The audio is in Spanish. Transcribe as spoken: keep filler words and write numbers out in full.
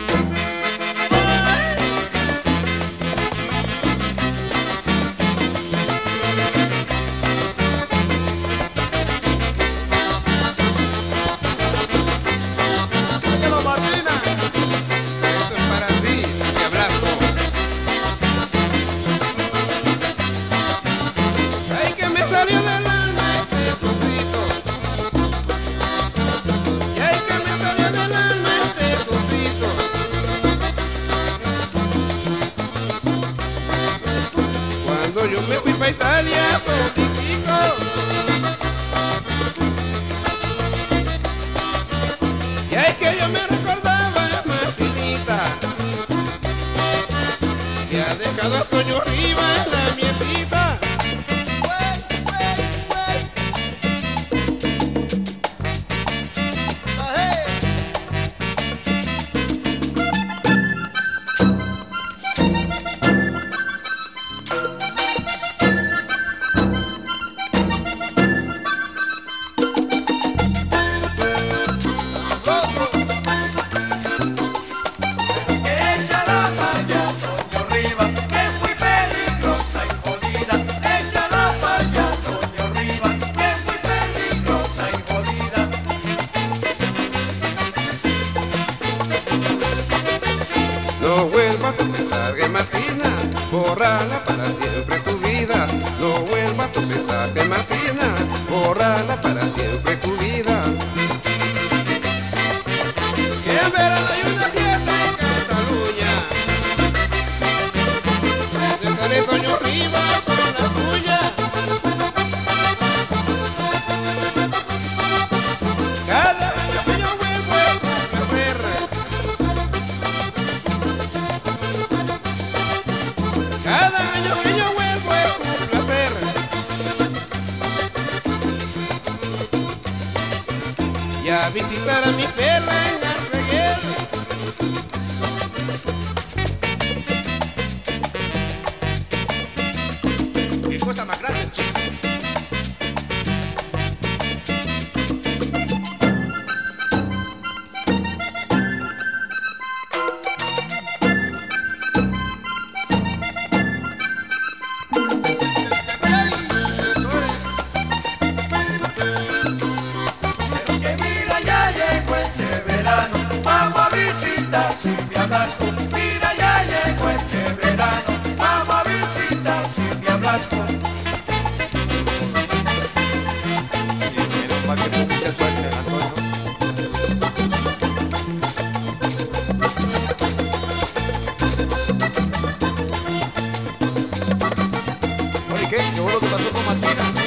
Yo me fui pa' Italia solitico, y es que yo me recordaba a Martinita, que ha dejado a Toño Rivas la mierdita. No vuelvas a pensar que Martina, bórrala para siempre tu vida. No vuelvas a pensar que Martina, bórrala para siempre tu vida. Que en verano hay una fiesta en Cataluña, donde sale Toño Rivas con la suya. Cada año que yo vuelvo es un placer, cada año que yo vuelvo es un placer. Y a visitar a mi perra en Arceguer. Qué cosa más grande, chico. ¿Qué? ¿Qué fue lo que pasó con Martina?